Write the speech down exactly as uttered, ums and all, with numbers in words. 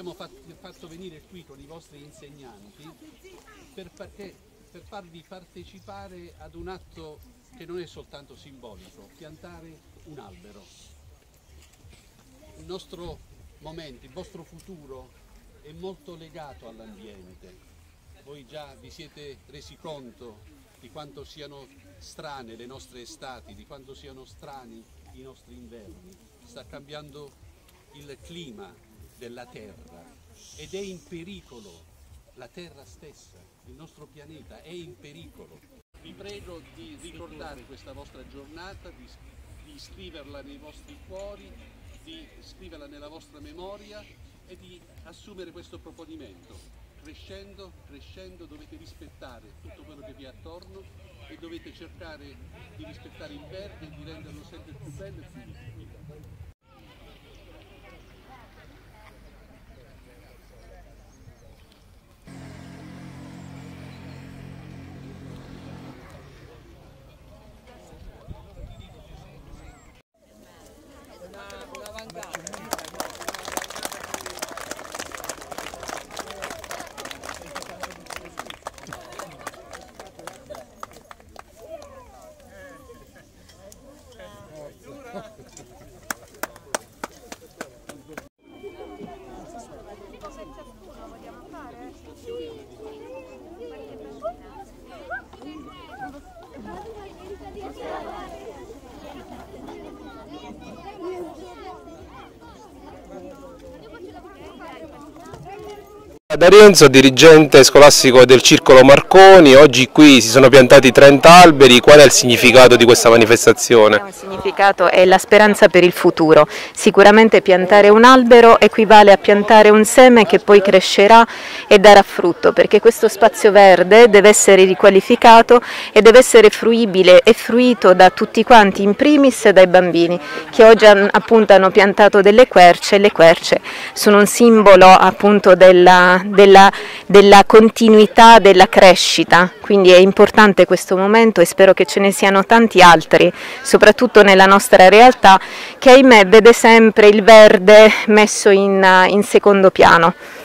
abbiamo fatto venire qui con i vostri insegnanti per, perché, per farvi partecipare ad un atto che non è soltanto simbolico, piantare un albero. Il nostro momento, il vostro futuro è molto legato all'ambiente. Voi già vi siete resi conto di quanto siano strane le nostre estati, di quanto siano strani i nostri inverni. Sta cambiando il clima della Terra ed è in pericolo la Terra stessa, il nostro pianeta è in pericolo. Vi prego di ricordare questa vostra giornata, di, di scriverla nei vostri cuori, di scriverla nella vostra memoria e di assumere questo proponimento. Crescendo, crescendo dovete rispettare tutto quello che vi è attorno e dovete cercare di rispettare il verde e di renderlo sempre più bello e più liquido. Da Renzo, dirigente scolastico del Circolo Marconi. Oggi qui si sono piantati trenta alberi. Qual è il significato di questa manifestazione? Il significato è la speranza per il futuro. Sicuramente piantare un albero equivale a piantare un seme che poi crescerà e darà frutto, perché questo spazio verde deve essere riqualificato e deve essere fruibile e fruito da tutti quanti, in primis dai bambini, che oggi hanno, appunto hanno piantato delle querce, e le querce sono un simbolo appunto della Della, della continuità della crescita, quindi è importante questo momento e spero che ce ne siano tanti altri, soprattutto nella nostra realtà che ahimè vede sempre il verde messo in, in secondo piano.